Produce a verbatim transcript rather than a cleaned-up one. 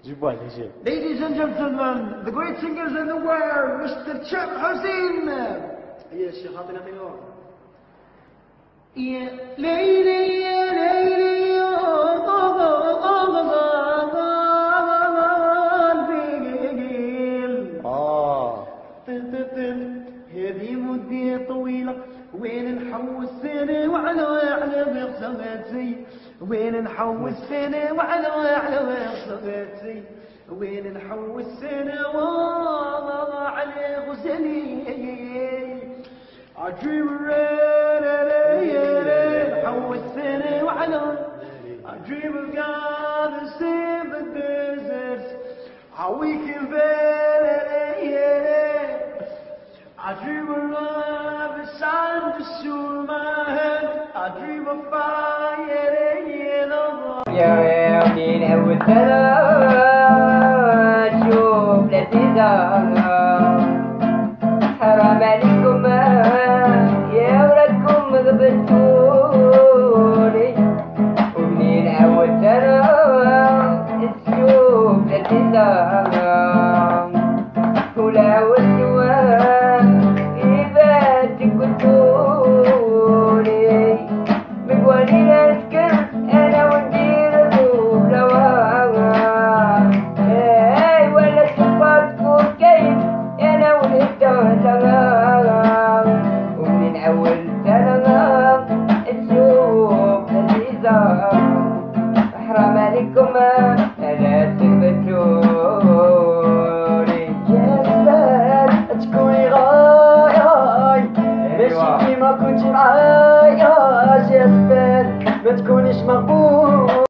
جيبوا على شيء. Ladies and gentlemen, the great singers in the world, Mister Cham Hussein. يا الشيخ عطينا خيار. يا ليلي يا ليلي يا قلبي. آه. هذه مدة طويلة وين نحوس سنة وعلى على بغصباتي، وين نحوس سنة وعلى على بغصباتي، وين نحوس سنة وعلى غزلي. عجيب نحوس سنة وعلى عجيب God to save the deserts. How we can I dream of love, the sun to soothe my head. I dream of fire in the morning. يا يمين أول ثلاث شوف لذيذة حرام عليكم يا ولادكم غبتوني ومنين أول ثلاث شوف لذيذة ولا والجواب إذا تقتلوني مقوانين أذكر أنا وندير الأولوان إي ولا تفكر كيف أنا ونتهلغ ومن أول سنة نشوف لذيذة حرام عليكم